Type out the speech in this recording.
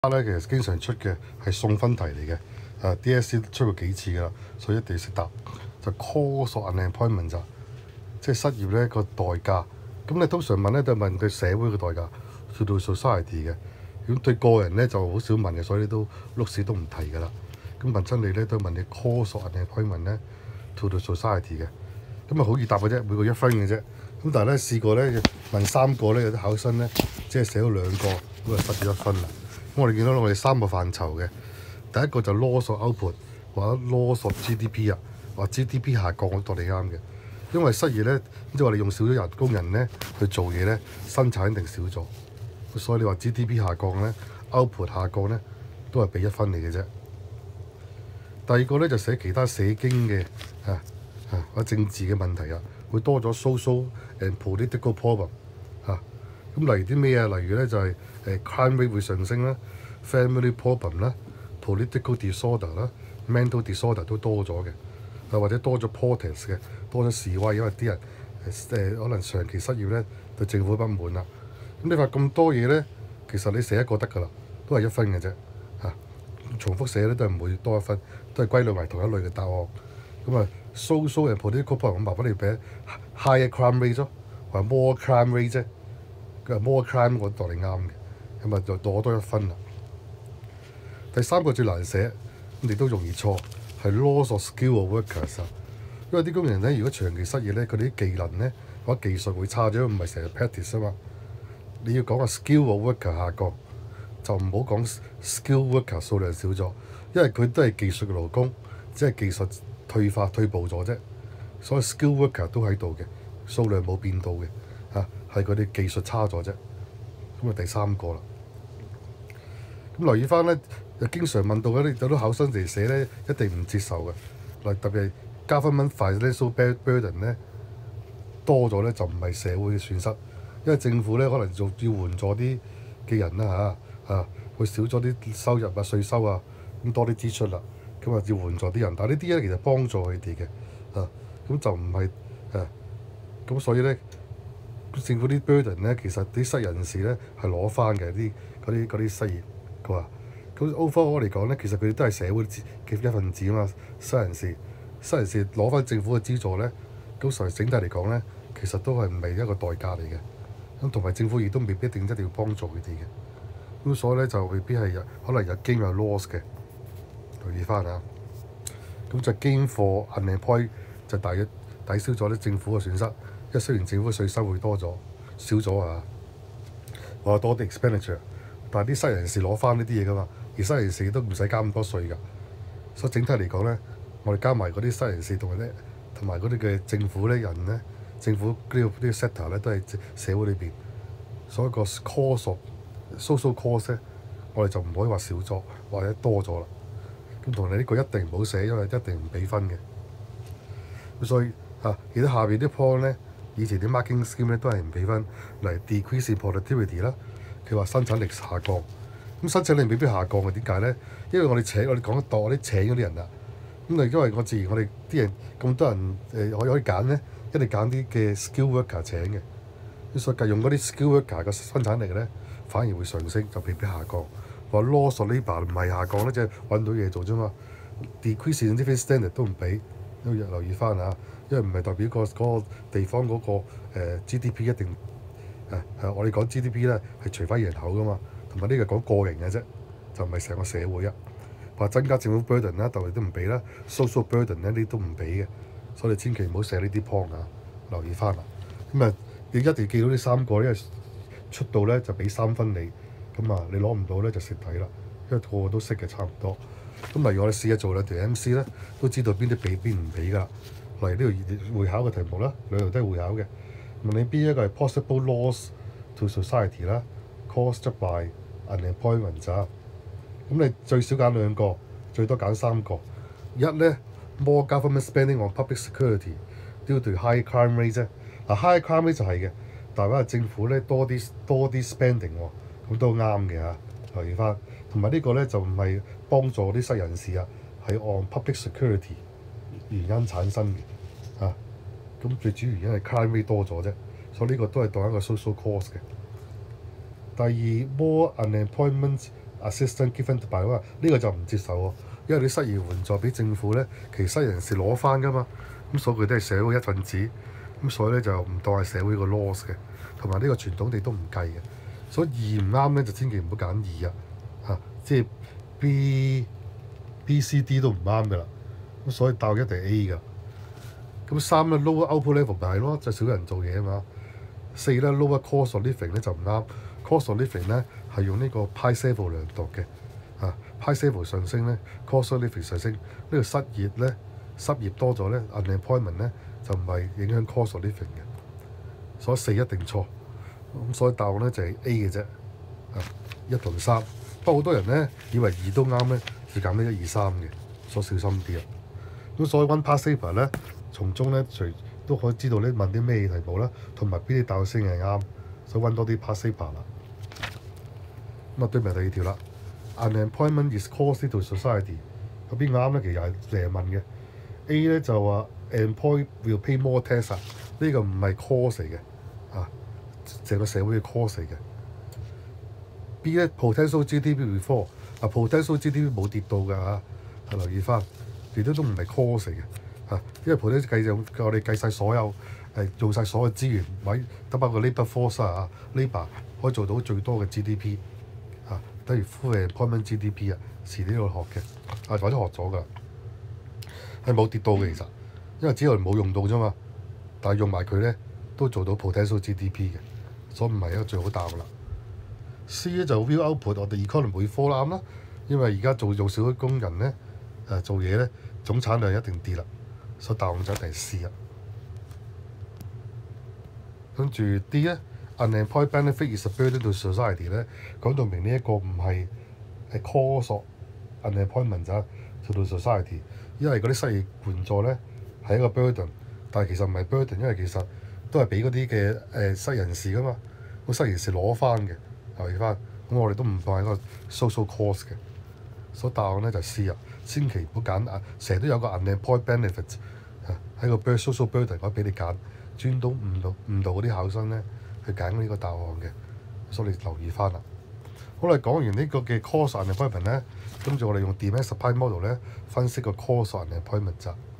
咧其實經常出嘅係送分題嚟嘅，DSE 出過幾次㗎啦，所以一定要識答。就 cost of unemployment 咋，即係失業咧個代價。咁你通常問咧都係問對社會嘅代價 to the society 嘅。咁對個人咧就好少問嘅，所以都碌屎都唔提㗎啦。咁問親你咧都問你 cost of unemployment 咧 to the society 嘅。咁啊好易答嘅啫，每個1分嘅啫。咁但係咧試過咧問3個咧，有啲考生咧即係寫咗2個，咁啊失咗1分啦。咁我哋見到我哋3個範疇嘅，第一個就 loss of output 或者 loss of GDP 啊，或 GDP 下降嗰度你啱嘅，因為失業咧，即係話你用少咗工人咧去做嘢咧，生產一定少咗，所以你話 GDP 下降咧 ，output 下降咧，都係俾1分你嘅啫。第二個咧就寫其他社經嘅或者政治嘅問題啊，會多咗 social and political problem 咁例如啲咩啊？例如咧就係crime rate 會上升啦 ，family problem 啦 ，political disorder 啦 ，mental disorder 都多咗嘅，或者多咗 protest 嘅，多咗示威，因為啲人可能長期失業咧，對政府不滿啦。咁你話咁多嘢咧，其實你寫一個得㗎啦，都係1分嘅啫重複寫咧都係唔會多1分，都係歸類為同一類嘅答案。咁啊 social and political problem 咁麻煩你俾 higher crime rate 咯，或者 more crime rate 啫。佢話 more crime 我度你啱嘅，咁啊就攞多1分啦。第3個最難寫，咁亦都容易錯，係 loss of skill of workers 因為啲工人咧，如果長期失業咧，佢哋啲技能咧或者技術會差咗，唔係成日 practice 啊嘛。你要講個 skill of worker 下降，就唔好講 skill worker 數量少咗，因為佢都係技術嘅勞工，只係技術退步咗啫。所以 skill worker 都喺度嘅，數量冇變到嘅係佢哋技術差咗啫。咁啊第3個啦。咁留意翻咧，又經常問到嗰啲有啲考生嚟寫咧，一定唔接受嘅。嗱特別係government financial burden 咧多咗咧，就唔係社會嘅損失，因為政府咧可能要援助啲嘅人啦會少咗啲收入稅收咁多啲支出啦，咁啊要援助啲人，但係呢啲咧其實幫助佢哋嘅咁就唔係咁所以咧。政府啲 burden 咧，其實啲失人士咧係攞翻嘅嗰啲失業，佢話咁 overall 嚟講咧，其實佢哋都係社會嘅一份子啊嘛。失人士攞翻政府嘅資助咧，咁整體嚟講咧，其實都係唔係一個代價嚟嘅。咁同埋政府亦都未必一定要幫助佢哋嘅。咁所以咧就未必係可能有 gain 有 loss 嘅，留意翻啊。咁就 gain for unemployed 就大約抵消咗啲政府嘅損失。因為雖然政府稅收會多咗少咗或者多啲 expenditure， 但係啲失人士攞翻呢啲嘢㗎嘛，而失人士都唔使交咁多稅㗎，所以整體嚟講咧，我哋加埋嗰啲失人士同埋嗰啲嘅政府咧人咧，政府呢個 sector 咧都係社會裏邊，所以個 cost social cost 咧，我哋就唔可以話少咗或者多咗啦。咁同你呢個一定唔好寫，因為一定唔俾分嘅。咁所以而家下邊啲 point 咧。以前啲 marking scheme 咧都係唔俾分，嚟 decrease productivity 啦。佢話生產力下降，咁生產力未必下降嘅，點解咧？因為我哋講得多，我哋請嗰啲人咁因為我自然我哋啲人咁多人可以揀咧，一定揀啲嘅 skill worker 請嘅。咁所以用嗰啲 skill worker 嘅生產力咧，反而會上升，就未必下降。話 loss of labour 唔係下降咧，即係揾到嘢做啫嘛。decrease living standard 都唔俾，都要留意翻因為唔係代表嗰個地方嗰個GDP 一定我哋講 GDP 咧係除翻人口噶嘛，同埋呢個講個人嘅啫，就唔係成個社會話增加政府 burden 啦，但係都唔俾啦 ，social burden 咧呢啲都唔俾嘅，所以你千祈唔好寫呢啲 point 留意翻啦。咁你一定要記到呢3個，因為出到咧就俾3分你，咁你攞唔到咧就蝕底啦，因為個個都識嘅差唔多。咁例如我哋試下做2條 MC 咧，都知道邊啲俾邊唔俾㗎。例如呢條會考嘅題目啦，2條都係會考嘅。問你邊一個係 possible loss to society 啦 ，caused by unemployment 咁你最少揀2個，最多揀3個。一咧 more government spending on public security due to high crime rate 啫。high crime rate 就係嘅，但係政府咧多啲 spending 咁都啱嘅留意翻。同埋呢個咧就唔係幫助啲失人士係按 public security 原因產生嘅咁最主要原因係 crime rate 多咗啫，所以呢個都係當一個 social cost 嘅。第二 more unemployment assistance given by 話呢個就唔接受喎，因為你失業援助俾政府咧，其失業人士攞翻㗎嘛，咁所以佢都係社會一份子，咁所以咧就唔當係社會個 loss 嘅，同埋呢個傳統地都唔計嘅，所以2唔啱咧就千祈唔好揀2啊，即係 B、C、D 都唔啱㗎啦，咁所以答案一定係 A 㗎。咁3咧 lower output level 咪係咯，就少人做嘢啊嘛。4咧 lower cost of living 咧就唔啱 ，cost of living 咧係用呢個 price level 量度嘅，price level 上升咧 cost of living 上升，呢個失業多咗咧 unemployment 咧就唔係影響 cost of living 嘅，所以4一定錯，咁所以答案咧就係 A 嘅啫，1同3。不過好多人咧以為2都啱咧，就揀咗1、2、3嘅，所以小心啲啊。咁所以温 past paper 咧，從中咧都可以知道咧問啲咩題目啦，同埋邊啲答案先係啱，所以温多啲 past paper 啦。咁對埋第2條啦 ，unemployment is costly to society， 咁邊個啱咧？其實係成日問嘅。A 咧就話 employee will pay more tax， 呢個唔係 cost 嚟嘅，成個社會嘅 cost 嚟嘅。B 咧 potential GDP will fall，potential GDP 冇跌到㗎留意翻，亦都唔係 cost 嚟嘅。因為 potential 我哋計晒所有做晒所有資源，得包括 labour force labour 可以做到最多嘅 GDP 等於 full employment GDP 遲啲要學嘅或者學咗㗎，係冇跌到嘅其實，因為只係冇用到啫嘛，但係用埋佢咧都做到 potential GDP 嘅，所以唔係一個最好答案啦。C 咧就 real output 我哋 economy 會 fall 啱啦，因為而家做少啲工人咧做嘢咧總產量一定跌啦。所以答案就一定係 C 啦。跟住 D 咧 ，unemployed benefit is a burden to society 咧，講到明呢一個唔係cause of unemployment 咋 to society， 因為嗰啲失業援助咧係一個 burden， 但係其實唔係 burden， 因為其實都係俾嗰啲嘅失人士噶嘛，個失人士攞翻嘅，留意翻，咁我哋都唔當係一個 social cost 嘅，所以答案咧就係 C 啊。千祈唔好揀成日都有個 unemployed benefit 喺個 social burden 可以俾你揀，專登誤導嗰啲考生咧去揀呢個答案嘅，所以你留意翻啦。好啦，講完呢個嘅 cause unemployment 咧，跟住我哋用 demand supply model 咧分析個 cause unemployment 咋。